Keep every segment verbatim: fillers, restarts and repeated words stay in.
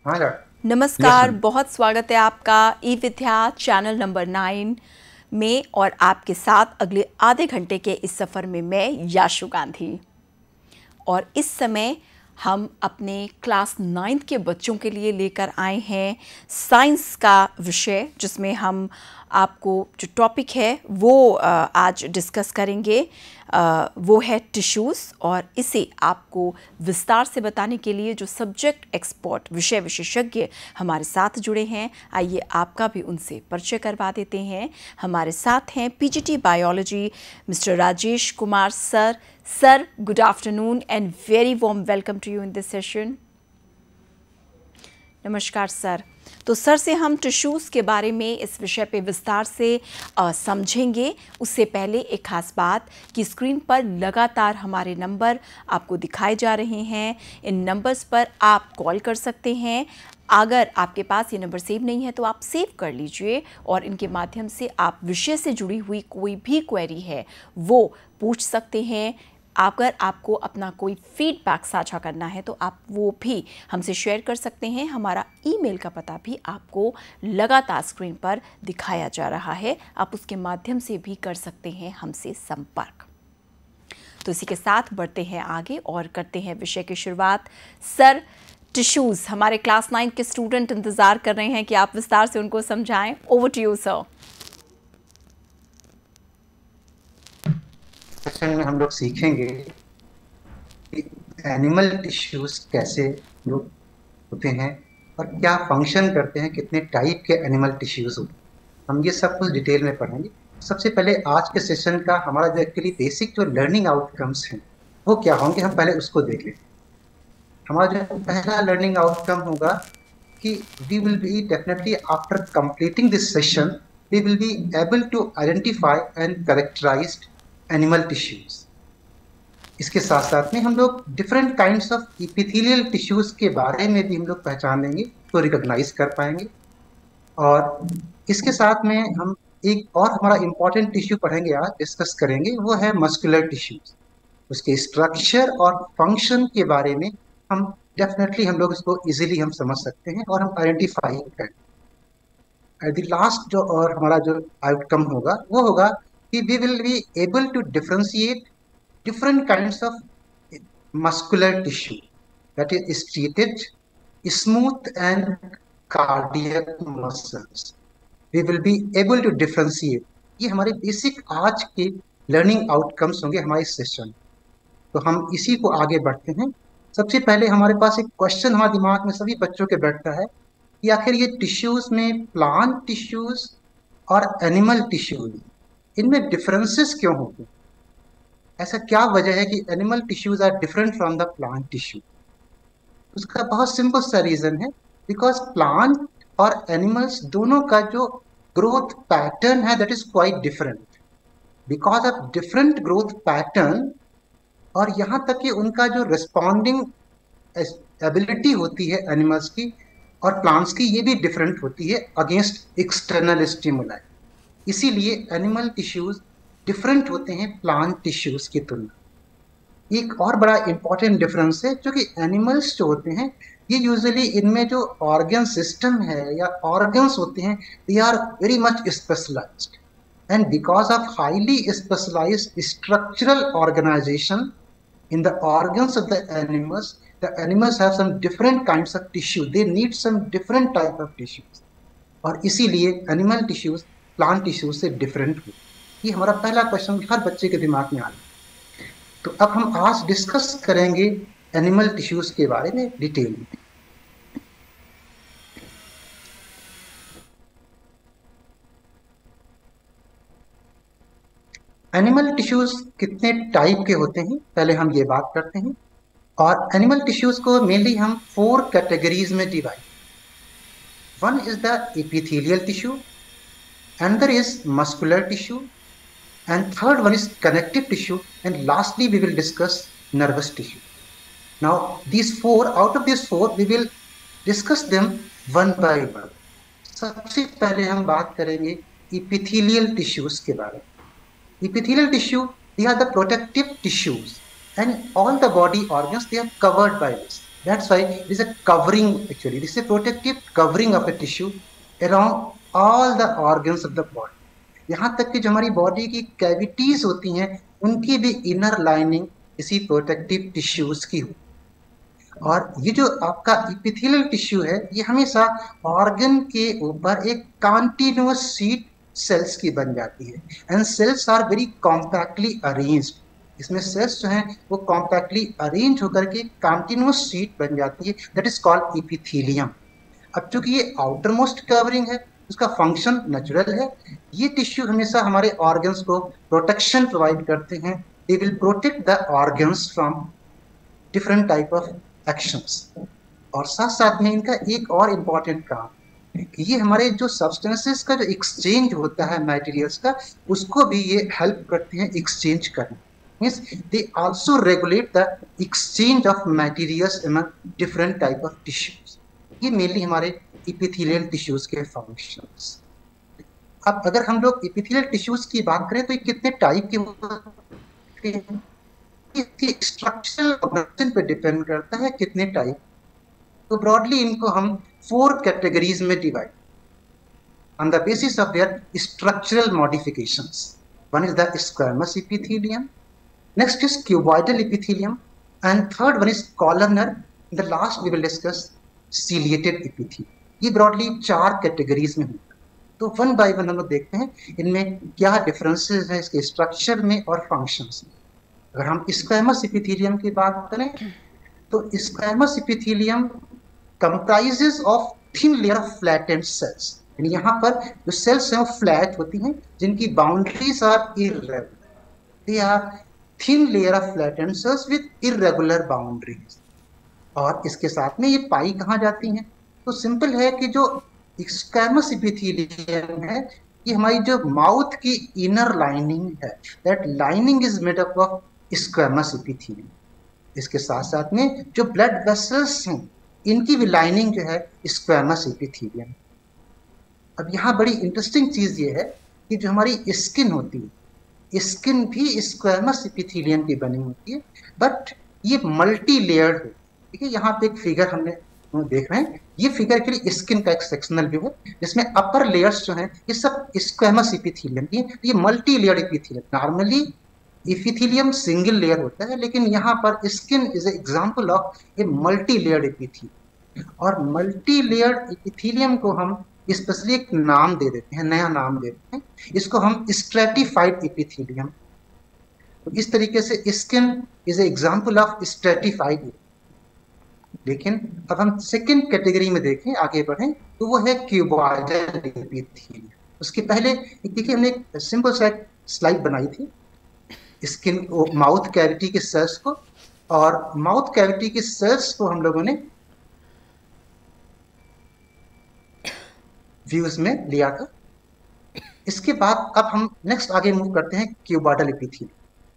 हाँ डॉक्टर। नमस्कार, बहुत स्वागत है आपका e Vidya channel number nine में और आपके साथ अगले आधे घंटे के इस सफ़र में मैं याशु गांधी। और इस समय हम अपने क्लास नाइन्थ के बच्चों के लिए लेकर आए हैं साइंस का विषय, जिसमें हम आपको जो टॉपिक है वो आज डिस्कस करेंगे। वो है टिश्यूज़, और इसे आपको विस्तार से बताने के लिए जो सब्जेक्ट एक्सपर्ट, विषय विशेषज्ञ हमारे साथ जुड़े हैं, आइए आपका भी उनसे परिचय करवा देते हैं। हमारे साथ हैं PGT biology Mister Rajesh Kumar sir. Sir, good afternoon and very warm welcome to you in this session. नमस्कार सर। तो सर से हम टिश्यूज़ के बारे में इस विषय पे विस्तार से आ, समझेंगे। उससे पहले एक खास बात कि स्क्रीन पर लगातार हमारे नंबर आपको दिखाए जा रहे हैं। इन नंबर्स पर आप कॉल कर सकते हैं। अगर आपके पास ये नंबर सेव नहीं है तो आप सेव कर लीजिए, और इनके माध्यम से आप विषय से जुड़ी हुई कोई भी क्वेरी है वो पूछ सकते हैं। अगर आपको अपना कोई फीडबैक साझा करना है तो आप वो भी हमसे शेयर कर सकते हैं। हमारा ईमेल का पता भी आपको लगातार स्क्रीन पर दिखाया जा रहा है, आप उसके माध्यम से भी कर सकते हैं हमसे संपर्क। तो इसी के साथ बढ़ते हैं आगे और करते हैं विषय की शुरुआत। सर, टिश्यूज़, हमारे क्लास नाइन के स्टूडेंट इंतज़ार कर रहे हैं कि आप विस्तार से उनको समझाएं। Over to you sir. Session में हम लोग सीखेंगे कि एनिमल टिश्यूज कैसे लोग होते हैं और क्या फंक्शन करते हैं, कितने टाइप के एनिमल टिश्यूज होते हैं, हम ये सब कुछ डिटेल में पढ़ेंगे। सबसे पहले आज के सेशन का हमारा जो एक्चुअली बेसिक जो लर्निंग आउटकम्स हैं वो क्या होंगे, हम पहले उसको देख लें। हमारा जो पहला लर्निंग आउटकम होगा कि we will be definitely after completing this session we will be able to identify and characterise animal tissues. इसके साथ साथ में हम लोग different kinds of epithelial tissues के बारे में भी हम लोग पहचान लेंगे, तो रिकॉग्नाइज कर पाएंगे। और इसके साथ में हम एक और हमारा इंपॉर्टेंट टिश्यू पढ़ेंगे, आज डिस्कस करेंगे, वो है मस्कुलर टिश्यूज। उसके स्ट्रक्चर और फंक्शन के बारे में हम डेफिनेटली हम लोग इसको इजीली हम समझ सकते हैं और हम आइडेंटिफाई करें। एट द लास्ट जो और हमारा जो आउटकम होगा वो होगा कि we will be able to differentiate different kinds of muscular tissue that is treated smooth and cardiac muscles. We will be able to differentiate. ये हमारे बेसिक आज के लर्निंग आउटकम्स होंगे हमारे सेशन। तो हम इसी को आगे बढ़ते हैं। सबसे पहले हमारे पास एक क्वेश्चन हमारे दिमाग में सभी बच्चों के बैठता है कि आखिर ये टिश्यूज में प्लांट टिश्यूज और एनिमल टिश्यूज, इनमें डिफरेंसेस क्यों होंगे? ऐसा क्या वजह है कि animal tissues are different from the plant tissue? उसका बहुत सिंपल सा रीजन है, बिकॉज प्लांट और एनिमल्स दोनों का जो ग्रोथ पैटर्न है that is quite different. Because of different growth pattern और यहाँ तक कि उनका जो रिस्पॉन्डिंग एबिलिटी होती है एनिमल्स की और प्लांट्स की, ये भी डिफरेंट होती है अगेंस्ट एक्सटर्नल स्टिमुलाई। इसीलिए एनिमल टिश्यूज डिफरेंट होते हैं प्लांट टिश्यूज की तुलना। एक और बड़ा इंपॉर्टेंट डिफरेंस है, जो कि एनिमल्स जो होते हैं ये यूजुअली इनमें जो ऑर्गन सिस्टम है या ऑर्गन्स होते हैं they are very much specialised, and because of highly specialised structural organisation in the organs of the animals, the animals have some different kinds of tissue, they need some different type of tissues, और इसीलिए animal tissues plant tissues से different हुए। ये हमारा पहला question हर बच्चे के दिमाग में आ रहा है। तो अब हम आज डिस्कस करेंगे एनिमल टिश्यूज के बारे में डिटेल में। एनिमल टिश्यूज कितने टाइप के होते हैं पहले हम ये बात करते हैं। और एनिमल टिश्यूज को मेनली हम फोर कैटेगरीज में divide. One is the epithelial tissue, another is muscular tissue, and third one is connective tissue, and lastly we will discuss nervous tissue. Now these four, out of these four we will discuss them one by one. सबसे पहले हम बात करेंगे epithelial tissues के बारे में। Epithelial tissue, they are the protective tissues and all the body organs they are covered by this. That's why it is a covering, actually. This is a protective covering of a tissue around all the organs of the body. यहाँ तक कि जो हमारी body की cavities होती हैं उनकी भी इनर लाइनिंग इसी प्रोटेक्टिव टिश्यूज की होती है। और ये जो आपका इपिथेलियल टिश्यू है ये हमेशा ऑर्गन के ऊपर एक कंटिन्यूअस शीट सेल्स की बन जाती है, and cells are very compactly arranged. इसमें सेल्स जो हैं वो कॉम्पैक्टली अरेंज होकर के कंटिन्यूअस शीट बन जाती है, दैट इज कॉल्ड इपिथेलियम। अब चूंकि ये आउटर मोस्ट कवरिंग है, उसका फंक्शन नेचुरल है। ये टिश्यू हमेशा हमारे ऑर्गन्स को प्रोटेक्शन प्रोवाइड करते हैं, they will protect the organs from different type of actions. और साथ साथ में इनका एक और इम्पॉर्टेंट काम, ये हमारे जो सब्सटेंसेस का जो एक्सचेंज होता है मटेरियल्स का, उसको भी ये हेल्प करते हैं एक्सचेंज करने। Means they also regulate the exchange of materials among different type of tissues. ये मेनली हमारे इपिथेलियल टिश्यूज के फंक्शंस। अब अगर हम लोग इपिथेलियल टिश्यूज की बात करें तो ये कितने टाइप के होते हैं, इसकी स्ट्रक्चरल ऑर्गेनाइजेशन पे डिपेंड करता है कितने टाइप। तो ब्रॉडली इनको हम फोर कैटेगरीज में divide on the basis of their structural modifications. One is the squamous epithelium, next is cuboidal epithelium, and third one is columnar, the last we will discuss ciliated epithelium. ये broadly चार categories में होता है। तो one by one हम लोग देखते हैं इनमें क्या डिफरेंसेस हैं इसके स्ट्रक्चर में और फंक्शंस में। अगर हम स्क्वैमस इपिथेलियम की बात करें तो squamous epithelium comprises of thin layer of flattened cells. यानी यहाँ पर जो सेल्स हैं वो फ्लैट होती हैं, जिनकी boundaries are irregular, they are thin layer of flattened cells with irregular boundaries. और इसके साथ में ये पाई कहाँ जाती हैं, तो सिंपल है कि जो स्क्वैमस इपिथेलियम है ये हमारी जो माउथ की इनर लाइनिंग है, that lining is made up of squamous epithelium. इसके साथ साथ में जो ब्लड वेसल्स हैं इनकी भी लाइनिंग जो है स्क्वैमस इपिथेलियम। अब यहाँ बड़ी इंटरेस्टिंग चीज ये है कि जो हमारी स्किन होती है, स्किन भी स्क्वैमस इपिथेलियम की बनी होती है, बट ये मल्टी लेयर्ड है। ठीक है, यहाँ पे एक फिगर हमने देख रहे हैं, ये फिगर एक्चुअली स्किन का एक सेक्शनल व्यू है जिसमें अपर लेयर्स जो हैं ये सब स्क्वैमस इपिथेलियम की है। ये multi layered epithelium, normally epithelium single layer होता है, लेकिन यहाँ पर skin is example of a multi layered epithelium. और मल्टी लेयर्ड इपिथेलियम को हम स्पेशली एक नाम दे देते हैं, नया नाम देते हैं, इसको हम स्ट्रेटिफाइड इपिथेलियम। तो इस तरीके से skin is example of stratified. लेकिन अब हम सेकेंड कैटेगरी में देखें, आगे बढ़ें, तो वो है क्यूबॉइडल इपिथेलियम। उसके पहले देखिए हमने एक सिंपल सा स्लाइड बनाई थी स्किन माउथ कैविटी के सेल्स को, और माउथ कैविटी के सेल्स को हम लोगों ने व्यूज में लिया था। इसके बाद अब हम नेक्स्ट आगे मूव करते हैं cuboidal epithelium.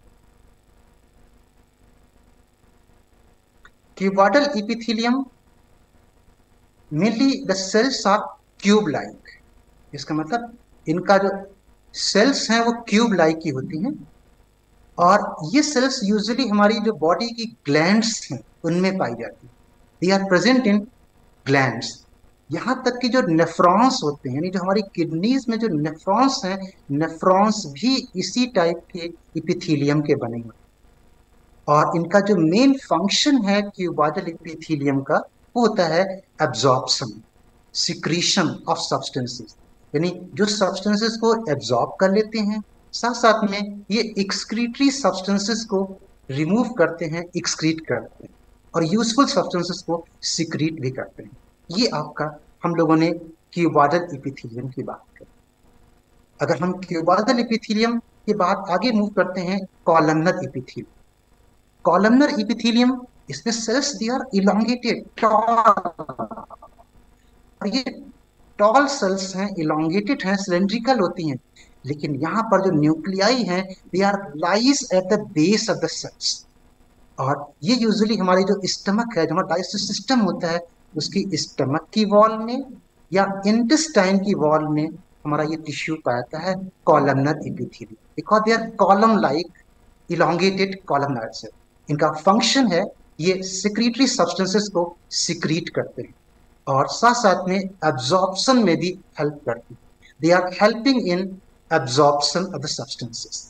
Cuboidal epithelium mainly the cells are cube like. इसका मतलब इनका जो सेल्स हैं वो क्यूब लाइक की होती हैं, और ये सेल्स यूजुअली हमारी जो बॉडी की ग्लैंड्स हैं उनमें पाई जाती है। They are present in glands. यहाँ तक कि जो नेफ्रॉन्स होते हैं, यानी जो हमारी किडनीज में जो नेफ्रॉन्स हैं, नेफ्रॉन्स भी इसी टाइप के इपिथेलियम के बने हुए। और इनका जो मेन फंक्शन है क्यूबॉइडल इपिथेलियम का वो होता है एब्जॉर्प्शन, सिक्रीशन ऑफ सब्सटेंसेस। यानी जो सब्सटेंसेस को एब्जॉर्ब कर लेते हैं, साथ साथ में ये एक्सक्रीटरी सब्सटेंसेस को रिमूव करते हैं, एक्सक्रीट करते हैं, और यूजफुल सब्सटेंसेस को सिक्रीट भी करते हैं। ये आपका हम लोगों ने क्यूबॉइडल इपिथेलियम की बात की। अगर हम क्यूबॉइडल इपिथेलियम के बाद आगे मूव करते हैं कॉलमनर इपिथेलियम। कॉलमनर इपिथेलियम, इसमें cells they are elongated, tall, और ये टॉल सेल्स हैं, इलोंगेटेड हैं, सिलेंड्रिकल होती हैं, लेकिन यहाँ पर जो न्यूक्लियाई हैं they are lies at the base of the cells. और ये यूजुअली हमारी जो स्टमक है, जो हमारा डाइजेस्टिव सिस्टम होता है, उसकी स्टमक की वॉल में या इंटेस्टाइन की वॉल में हमारा ये टिश्यू पाता है columnar epithelium, because they are column like elongated columnar cell. इनका फंक्शन है ये सिक्रीटरी सब्सटेंसेस को सिक्रीट करते हैं और साथ साथ में एब्जॉर्प्शन में भी हेल्प करते हैं. They are helping in absorption of the substances.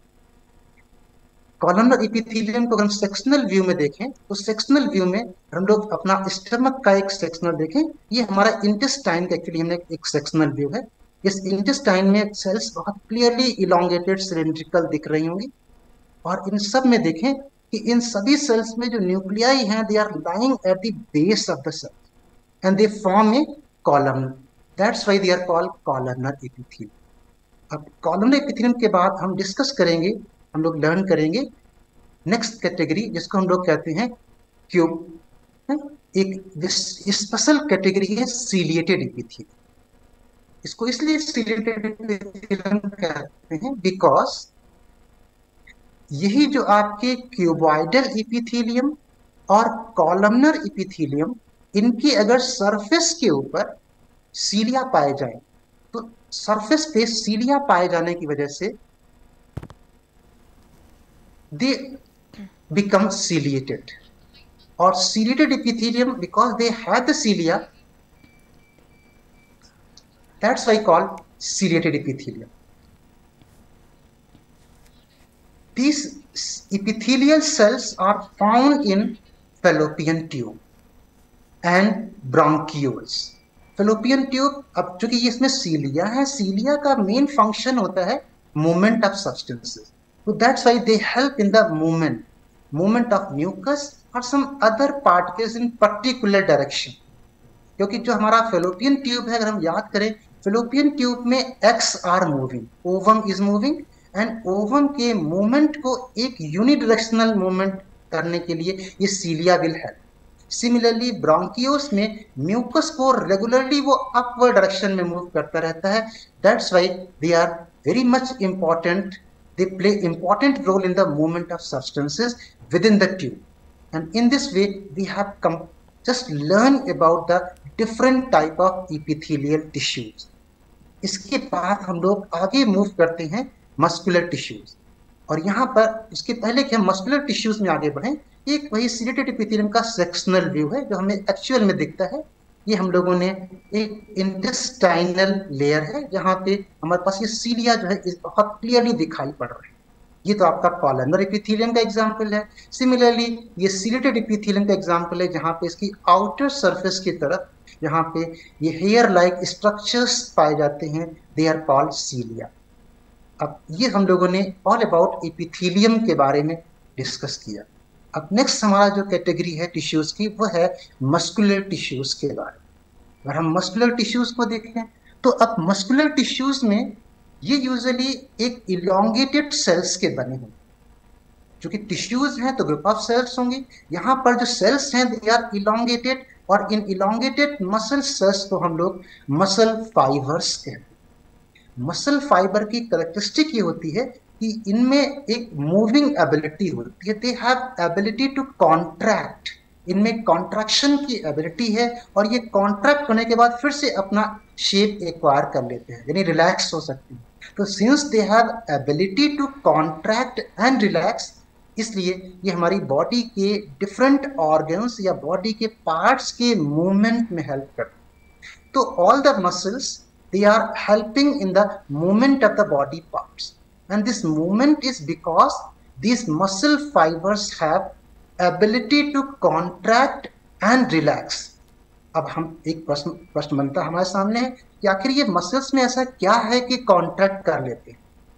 Columnar epithelium को हम सेक्शनल व्यू में देखें तो सेक्शनल व्यू में हम लोग अपना स्टमक का एक सेक्शनल देखें. ये हमारा इंटेस्टाइन का एक्चुअली हमने एक सेक्शनल व्यू है. इस इंटेस्टाइन में सेल्स बहुत क्लियरली इलोंगेटेड सिलिंड्रिकल दिख रही होंगी और इन सब में देखें कि इन सभी सेल्स में जो न्यूक्लियाई हैं they are lying at the base of the cell and they form a column. That's why they are called columnar epithelium. अब कॉलमनर एपिथेलियम के बाद हम डिस्कस करेंगे, हम लोग लर्न करेंगे नेक्स्ट कैटेगरी जिसको हम लोग कहते हैं क्यूब. एक स्पेशल कैटेगरी है सीलिएटेड एपिथेलियम. इसको इसलिए सीलिएटेड एपिथेलियम कहते हैं बिकॉज यही जो आपके क्यूबॉइडल एपिथेलियम और कॉलमनर एपिथेलियम, इनकी अगर सरफेस के ऊपर सीलिया पाए जाए तो सरफेस पे सीलिया पाए जाने की वजह से दे बिकम सीलिएटेड. और ciliated epithelium because they have the cilia, that's why called ciliated epithelium. These epithelial cells are found in fallopian tube and bronchioles. fallopian tube, अब चूंकि इसमें सीलिया है, सीलिया का मेन फंक्शन होता है movement of substances. So that's why they help in the movement, movement of mucus or some other particles in particular direction. क्योंकि जो हमारा फेलोपियन ट्यूब है, अगर हम याद करें, फेलोपियन ट्यूब में eggs are moving, ovum is moving and ovum के मूवमेंट को एक यूनिडायरेक्शनल मूवमेंट करने के लिए ये cilia will help. Similarly bronchioles में म्यूकस को रेगुलरली वो अपवर्ड डायरेक्शन में मूव करता रहता है. That's why they are very much important. They play important role in the movement of substances within the tube. And in this way we have come just learn about the different type of epithelial tissues. इसके बाद हम लोग आगे move करते हैं muscular tissues. और यहाँ पर इसके पहले कि हम मस्कुलर टिश्यूज में आगे बढ़ें, एक वही सीलिएटेड एपिथेलियम का सेक्शनल व्यू है जो हमें एक्चुअल में दिखता है. ये हम लोगों ने एक इंटेस्टाइनल लेयर है जहाँ पे हमारे पास ये सीलिया जो है बहुत क्लियरली दिखाई पड़ रहा है. ये तो आपका कॉलमनर एपिथेलियम का एग्जाम्पल है. सिमिलरली ये सीलिएटेड एपिथेलियम का एग्जाम्पल है जहाँ पे इसकी आउटर सरफेस की तरफ जहाँ पे ये हेयर लाइक स्ट्रक्चर्स पाए जाते हैं, दे आर कॉल्ड सीलिया. अब ये हम लोगों ने ऑल अबाउट एपिथेलियम के बारे में डिस्कस किया. अब नेक्स्ट हमारा जो कैटेगरी है टिश्यूज की वो है मस्कुलर टिश्यूज के बारे में. अगर हम मस्कुलर टिश्यूज को देखें तो अब मस्कुलर टिश्यूज में ये यूजुअली एक इलोंगेटेड सेल्स के बने हैं. क्योंकि टिश्यूज हैं तो ग्रुप ऑफ सेल्स होंगे. यहाँ पर जो सेल्स हैं दे आर इलोंगेटेड और इन इलोंगेटेड मसल सेल्स को हम लोग मसल फाइबर्स कहते हैं. मसल फाइबर की कैरेक्टरिस्टिक ये होती है कि इनमें एक मूविंग एबिलिटी होती है. They have ability to contract. इनमें कॉन्ट्रैक्शन की एबिलिटी है और ये कॉन्ट्रैक्ट होने के बाद फिर से अपना शेप एक्वायर कर लेते हैं, यानी रिलैक्स हो सकते हैं. तो since they have ability to contract and relax, इसलिए ये हमारी बॉडी के डिफरेंट ऑर्गन्स या बॉडी के पार्ट्स के मूवमेंट में हेल्प करते हैं. तो all the muscles they are helping in the movement of the body parts and this movement is because this muscle fibres have ability to contract and relax. अब हम एक प्रश्न प्रश्न बनता हमारे सामने है कि आखिर ये मसल्स में ऐसा क्या है कि कॉन्ट्रैक्ट कर लेते हैं.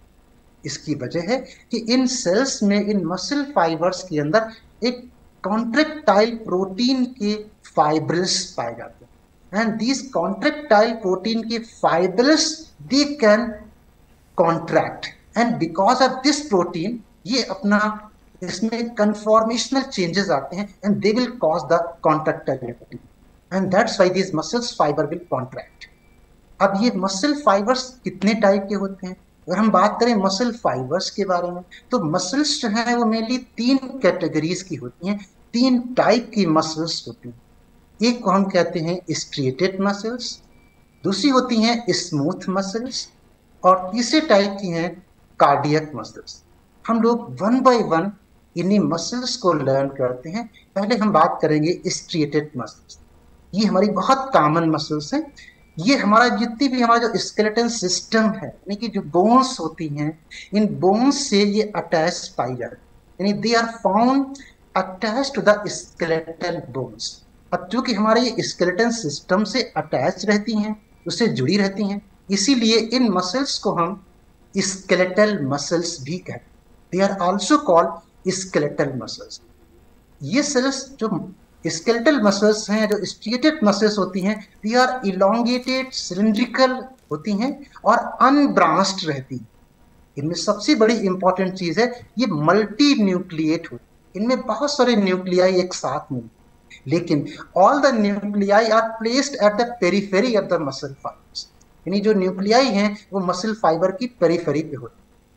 इसकी वजह है कि इन सेल्स में, इन मसल फाइबर्स के अंदर एक कॉन्ट्रैक्टाइल प्रोटीन के फाइब्रिल्स पाए जाते हैं एंड दिस कॉन्ट्रैक्टाइल प्रोटीन के fibrils they can contract and because of this protein ये अपना इसमें कन्फॉर्मेशनल चेंजेस आते हैं and they will cause the contractility and that's why this muscles fibre will contract. अब ये मसल फाइबर्स कितने type के होते हैं? अगर हम बात करें मसल फाइबर्स के बारे में तो मसल्स जो है वो मेनली तीन कैटेगरीज की होती हैं, तीन टाइप की मसल्स होती हैं. एक को हम कहते हैं स्ट्रिएटेड मसल्स, दूसरी होती हैं स्मूथ मसल्स और तीसरे टाइप की हैं कार्डियक मसल्स. हम लोग वन बाय वन इन्हीं मसल्स को लर्न करते हैं। पहले हम बात करेंगे स्ट्रिएटेड मसल्स। ये हमारी बहुत कॉमन मसल्स हैं। ये हमारा जितनी भी हमारा जो स्केलेटन सिस्टम है, यानी कि जो बोन्स होती हैं, इन बोन्स से ये अटैच पाई जाती है, यानी they are found attach to the skeletal bones. अब चूंकि हमारे ये स्केलेटन सिस्टम से अटैच रहती हैं, उससे जुड़ी रहती हैं, इसीलिए इन मसल्स को हम स्केलेटल मसल्स भी कहते हैं। They are also called skeletal muscles. ये सेल्स जो स्केलेटल मसल्स हैं, जो स्ट्रिएटेड मसल्स होती हैं, दे आर इलोंगेटेड सिलिंड्रिकल होती हैं और अनब्रांच्ड रहती हैं। इनमें सबसे बड़ी इंपॉर्टेंट चीज है, ये मल्टी न्यूक्लिएट होती है। इनमें बहुत सारे न्यूक्लियाई एक साथ में, लेकिन all the nuclei are placed at the periphery of the muscle fibres. यानी जो न्यूक्लियाई हैं वो मसल फाइबर की पेरिफेरी पे होती है,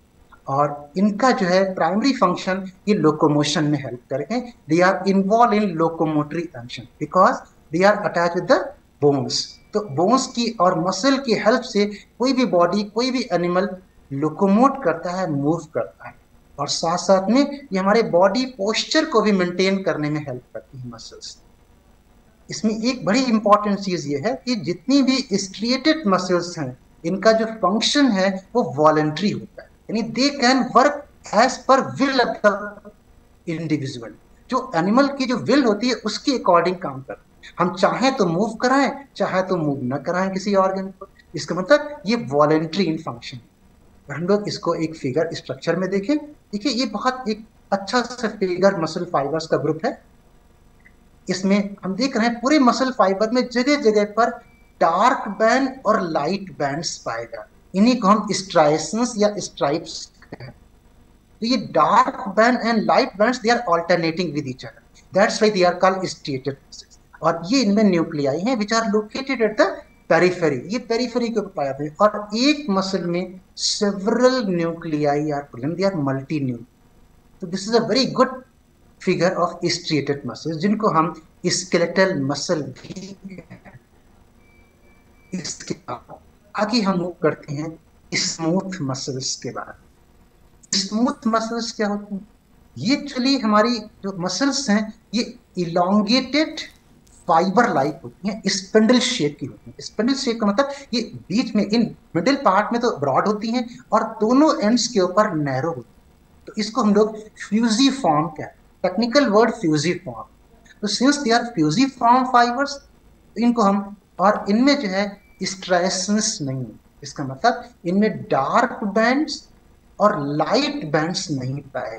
और इनका जो है प्राइमरी फंक्शन ये लोकोमोशन में हेल्प करेंगे। They are involve in locomotory function because they are attach with the bones. तो बोन्स की और मसल की हेल्प से कोई भी बॉडी, कोई भी एनिमल लोकोमोट करता है, मूव करता है, और साथ साथ में ये हमारे बॉडी पोस्चर को भी मेंटेन करने में हेल्प करती है मसल्स। इसमें एक बड़ी इंपॉर्टेंट चीज ये है कि जितनी भी स्ट्रिएटेड मसल्स हैं, इनका जो फंक्शन है वो वॉलंटरी होता है, यानी they can work as per will of the individual. जो एनिमल की जो विल होती है उसके अकॉर्डिंग काम करते हैं। हम चाहें तो मूव कराएं, चाहे तो मूव न कराएं किसी ऑर्गन को। इसका मतलब ये वॉलंटरी इन फंक्शन। हम लोग इसको एक फिगर स्ट्रक्चर में देखें। देखिए ये बहुत एक अच्छा सा फिगर मसल फाइबर्स का ग्रुप है। इसमें हम देख रहे हैं पूरे मसल फाइबर में जगह जगह पर डार्क बैंड और लाइट बैंड्स पाए जाते हैं। इन्हीं को हम स्ट्राइएशंस या स्ट्राइप्स कहते हैं। तो ये dark band and light bands they are alternating with each other, that's why they are called striated muscles. और ये इनमें न्यूक्लियाई हैं which are located at the periphery. ये पेरिफेरी के ऊपर पाए जाते हैं, और एक मसल में several nuclei are present, they are multi nuclei. तो this is a very good figure of striated muscles, जिनको हम स्केलेटल मसल भी कहते हैं। इसके बाद आगे हम मूव करते हैं स्मूथ मसल्स के बाद। स्मूथ मसल्स क्या होते हैं? ये एक्चुअली हमारी जो मसल्स हैं ये इलोंगेटेड फाइबर लाइक होती हैं, स्पिंडल शेप की होती हैं। स्पिंडल शेप का मतलब ये बीच में इन मिडिल पार्ट में तो ब्रॉड होती हैं और दोनों एंड्स के ऊपर नैरो होती हैं। तो इसको हम लोग फ्यूजिफॉर्म कहते हैं, टेक्निकल वर्ड फ्यूजिफॉर्म। तो since they are fusiform fibres, इनको हम, और इनमें जो है स्ट्राइएशंस नहीं है। इसका मतलब इनमें डार्क बैंड्स और लाइट बैंड्स नहीं पाए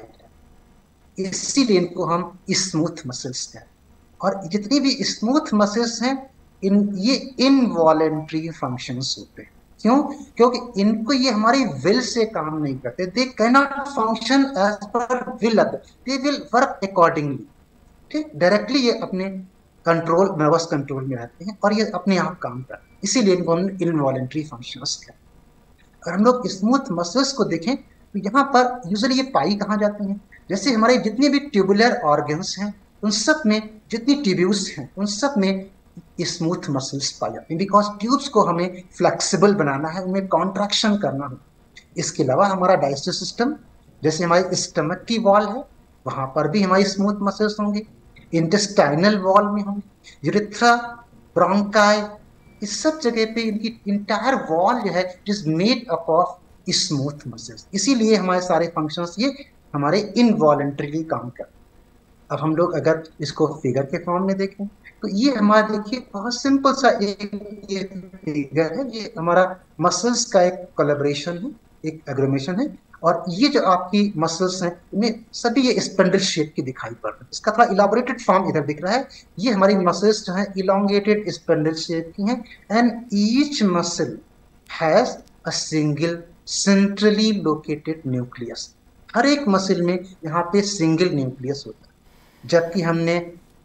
जाते, इसीलिए इनको हम स्मूथ मसल्स कहते हैं। और जितनी भी स्मूथ मसल्स हैं, इन ये इनवॉलेंट्री फंक्शंस होते हैं। क्यों? क्योंकि इनको ये हमारी विल से काम नहीं करते। They can not function as per will, they will work accordingly. ठीक, डायरेक्टली ये अपने कंट्रोल, नर्वस कंट्रोल में रहते हैं और ये अपने आप काम करते हैं, इसीलिए इनको हम इनवॉलेंट्री फंक्शंस कहते हैं। अगर हम लोग स्मूथ मसल्स को देखें तो यहाँ पर यूजुअली ये पाई कहाँ जाती हैं? जैसे हमारे जितने भी ट्यूबुलर ऑर्गन्स हैं, उन सब में जितनी ट्यूब्यूल्स हैं, उन सब में स्मूथ मसल्स पाए जाते हैं, बिकॉज ट्यूब्स को हमें फ्लेक्सिबल बनाना है, उनमें कॉन्ट्रैक्शन करना है। इसके अलावा हमारा डाइजेस्टिव सिस्टम, जैसे हमारे स्टमक की वॉल है, वहां पर भी हमारी स्मूथ मसल्स होंगे। इंटेस्टाइनल वॉल में होंगे, यूरेथ्रा, ब्रोंकाई, इस सब जगह पे इनकी इंटायर वॉल जो है it is made up of smooth muscles. इसीलिए हमारे सारे फंक्शंस ये हमारे इनवॉलेंटरीली काम करते हैं। अब हम लोग अगर इसको फिगर के फॉर्म में देखें तो ये हमारा, देखिए बहुत सिंपल सा एक ये फिगर है। ये हमारा मसल्स का एक कोलैबोरेशन है, एक एग्रीमेशन है, और ये जो आपकी मसल्स हैं इनमें सभी ये स्पिंडल शेप की दिखाई पड़ रही है। इसका थोड़ा इलाबोरेटेड फॉर्म इधर दिख रहा है। ये हमारी मसल्स जो है इलोंगेटेड स्पिंडल शेप की हैं, and each muscle has a single centrally located nucleus. हर एक मसल में यहाँ पे सिंगल न्यूक्लियस होता है, जबकि हमने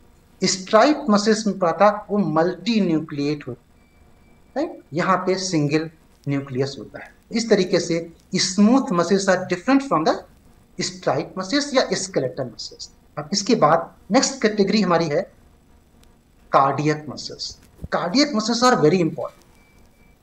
स्ट्राइप मसल्स में पढ़ा था वो मल्टी न्यूक्लिएट होता है, यहाँ पे सिंगल न्यूक्लियस होता है। इस तरीके से smooth muscles are different from the stripe muscles या स्केलेटल मसल्स। अब इसके बाद नेक्स्ट कैटेगरी हमारी है cardiac muscles. Cardiac muscles are very important,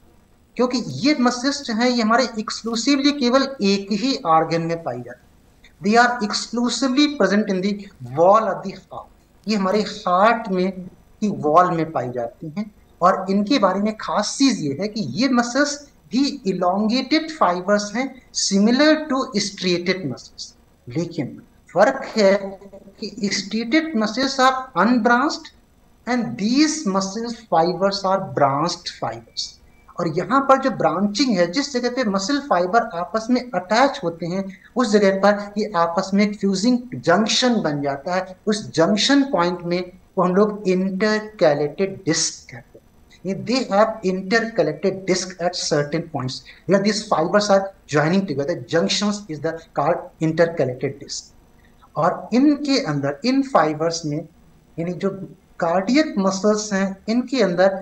क्योंकि ये मसल्स जो है ये हमारे एक्सक्लूसिवली केवल एक ही ऑर्गन में पाई जाती है। They are exclusively present in the wall of the heart. ये हमारे हार्ट में की वॉल में पाई जाती हैं। और इनके बारे में खास चीज ये है कि ये मसल्स भी इलोंगेटेड फाइबर्स हैं, सिमिलर टू स्ट्रेटेड मसल्स। लेकिन फर्क है कि striated muscles are unbranched and these muscle fibres are branched fibres. और यहाँ पर जो ब्रांचिंग है, जिस जगह पे मसल फाइबर आपस में अटैच होते हैं, उस जगह पर ये आपस में एक फ्यूजिंग जंक्शन बन जाता है। उस जंक्शन पॉइंट में वो हम लोग इंटरकैलेटेड डिस्क कहते हैं। They have interconnected disc at certain points where these fibers are joining together. Junctions is the called interconnected disc. और इनके अंदर इन फाइबर्स में यानी जो कार्डियक मसल्स हैं, इनके अंदर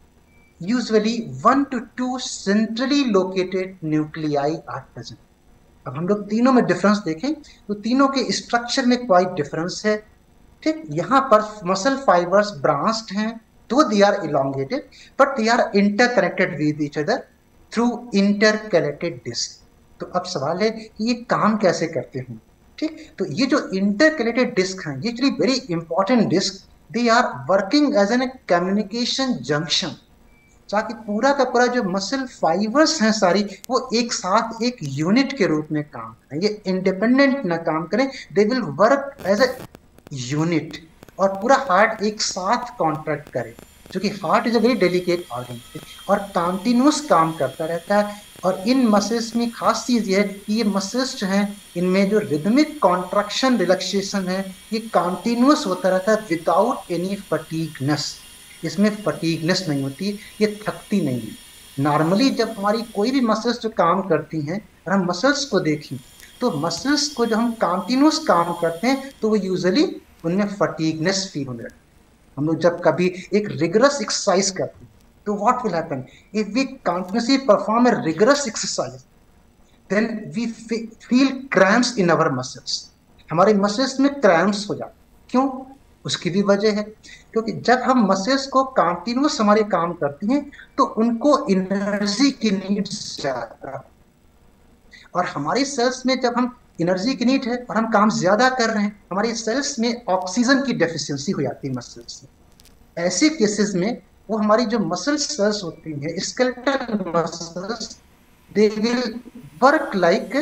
usually one two two centrally located nuclei are present. अब हम लोग तीनों में डिफरेंस देखें तो तीनों के स्ट्रक्चर में क्वाइट डिफरेंस है। ठीक, यहाँ पर मसल फाइबर्स ब्रांच्ड हैं, तो they are elongated, but they are interconnected with each other through interconnected disc. तो अब सवाल है कि ये काम कैसे करते हैं। ठीक, तो ये जो इंटरकनेक्टेड डिस्क हैं, ये actually very important disc, they are working as an communication junction, ताकि पूरा का पूरा जो मसल फाइबर्स हैं सारी, वो एक साथ एक यूनिट के रूप में काम करें। ये इंडिपेंडेंट ना काम करें, they will work as a unit, और पूरा हार्ट एक साथ कॉन्ट्रैक्ट करे, जो कि heart is a very delicate organ और कंटिन्यूस काम करता रहता है। और इन मसल्स में खास चीज ये है कि ये मसल्स जो हैं, इनमें जो रिदमिक कॉन्ट्रैक्शन रिलैक्सेशन है, ये कंटिन्यूस होता रहता है विदाउट एनी फटीगनेस। इसमें फटीगनेस नहीं होती, ये थकती नहीं है। नॉर्मली जब हमारी कोई भी मसल्स जो काम करती हैं, और हम मसल्स को देखें तो मसल्स को जब हम कंटिन्यूस काम करते हैं तो वो यूजुअली उनमें फटीगनेस फील होने लगती है। हम लोग जब कभी एक रिगरस एक्सरसाइज करते हैं तो what will happen if we continuously perform a rigorous exercise, then we feel cramps in our muscles. हमारे मसल्स में क्रैम्प्स हो जाते हैं। क्यों? उसकी भी वजह है, क्योंकि जब हम मसल्स को कंटिन्यूस हमारे काम करती हैं तो उनको एनर्जी की नीड्स ज्यादा, और हमारे सेल्स में जब हम एनर्जी की नीड है और हम काम ज्यादा कर रहे हैं, हमारे सेल्स में ऑक्सीजन की डेफिशिएंसी हो जाती है मसल्स में। ऐसे केसेस में वो हमारी जो मसल सेल्स होती हैं, skeletal muscles, they will work like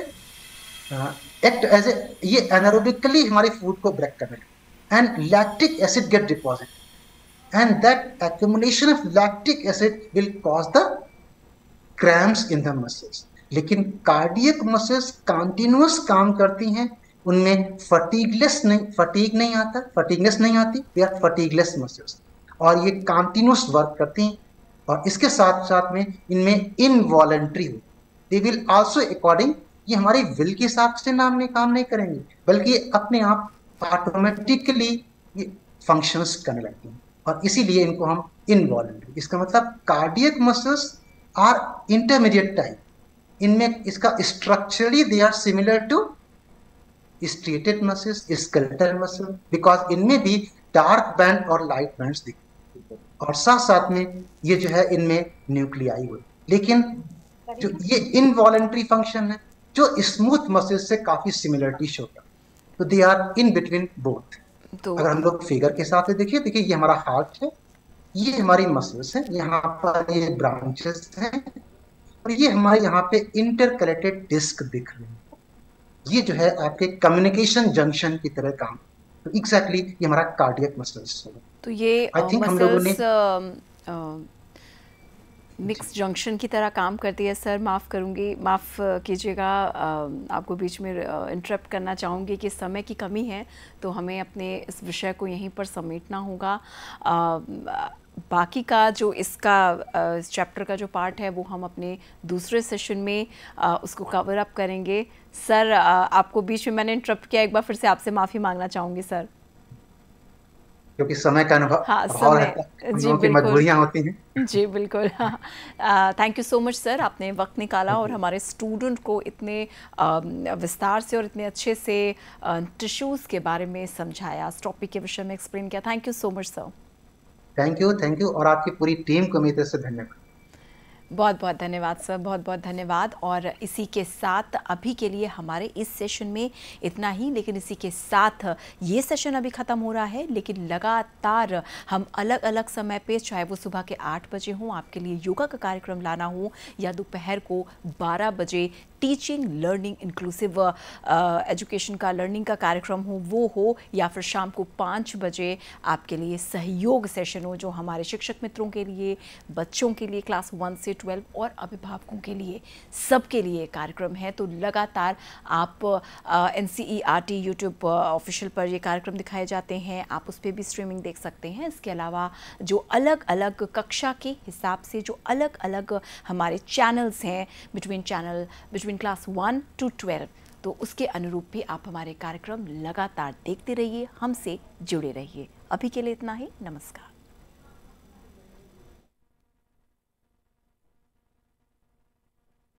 act as a, ये एनारोबिकली हमारे फूड को ब्रेक करने लगते, and lactic acid get deposited, and that accumulation of lactic acid will cause the cramps in the muscles. लेकिन cardiac muscles continuous काम करती हैं, उनमें फटीगलेस नहीं फटीग नहीं आता फटीगनेस नहीं आती, दे आर फटीगलेस मसल्स, और ये कंटिन्यूस वर्क करती हैं। और इसके साथ साथ में इनमें इनवॉलंटरी हो, दे विल आल्सो अकॉर्डिंग, ये हमारी विल के हिसाब से नाम नहीं काम नहीं करेंगे, बल्कि अपने आप ऑटोमेटिकली ये फंक्शंस करने लगती हैं, और इसीलिए इनको हम इनवॉलंटरी। इसका मतलब cardiac muscles are intermediate type, इनमें इसका structurally they are similar to striated muscles, skeletal muscle, because इनमें भी डार्क बैंड और लाइट बैंड्स दिखते हैं, और साथ साथ में ये जो है इनमें न्यूक्लियाई हुई। लेकिन जो ये इनवॉलंटरी फंक्शन है, जो स्मूथ मसल्स से काफी सिमिलरिटी शो करता है, तो they are in between both. तो अगर हम लोग फिगर के साथ देखिए, देखिए ये हमारा हार्ट है, ये हमारी मसल्स हैं, यहाँ पर ये ब्रांचेस हैं, और ये हमारे यहाँ पे इंटरकनेक्टेड डिस्क दिख रहे हैं। ये जो है आपके कम्युनिकेशन जंक्शन की तरह काम, तो एग्जैक्टली ये हमारा कार्डियक मसल्स है। तो ये आई थिंक हम लोगों ने मिक्स जंक्शन की तरह काम करती है। सर माफ़ करूँगी, माफ़ कीजिएगा, आपको बीच में इंटरप्ट करना चाहूँगी कि समय की कमी है, तो हमें अपने इस विषय को यहीं पर समेटना होगा। आ, बाकी का जो इसका इस चैप्टर का जो पार्ट है वो हम अपने दूसरे सेशन में आ, उसको कवर अप करेंगे। सर आ, आपको बीच में मैंने इंटरप्ट किया, एक बार फिर से आपसे माफ़ी मांगना चाहूँगी सर, क्योंकि समय का अनुभव हाँ समय जी बिल्कुल मजबूरियां होती हैं। जी बिल्कुल, हाँ thank you so much sir, आपने वक्त निकाला और हमारे स्टूडेंट को इतने आ, विस्तार से और इतने अच्छे से टिश्यूज़ के बारे में समझाया, इस टॉपिक के विषय में एक्सप्लेन किया। Thank you so much sir. Thank you thank you और आपकी पूरी टीम को मेरी तरफ से धन्यवाद। बहुत बहुत धन्यवाद सर, बहुत बहुत धन्यवाद। और इसी के साथ अभी के लिए हमारे इस सेशन में इतना ही, लेकिन इसी के साथ ये सेशन अभी ख़त्म हो रहा है, लेकिन लगातार हम अलग अलग समय पे, चाहे वो सुबह के आठ बजे हों आपके लिए योगा का कार्यक्रम लाना हो, या दोपहर को बारह बजे टीचिंग लर्निंग इंक्लूसिव एजुकेशन का, लर्निंग का कार्यक्रम हो वो हो, या फिर शाम को पाँच बजे आपके लिए सहयोग सेशन हो, जो हमारे शिक्षक मित्रों के लिए, बच्चों के लिए क्लास वन से ट्वेल्व और अभिभावकों के लिए, सबके लिए कार्यक्रम है। तो लगातार आप N C E R T YouTube official पर ये कार्यक्रम दिखाए जाते हैं, आप उस पर भी स्ट्रीमिंग देख सकते हैं। इसके अलावा जो अलग अलग कक्षा के हिसाब से जो अलग अलग हमारे चैनल्स हैं, between channel between class one to twelve, तो उसके अनुरूप भी आप हमारे कार्यक्रम लगातार देखते रहिए, हमसे जुड़े रहिए। अभी के लिए इतना ही, नमस्कार।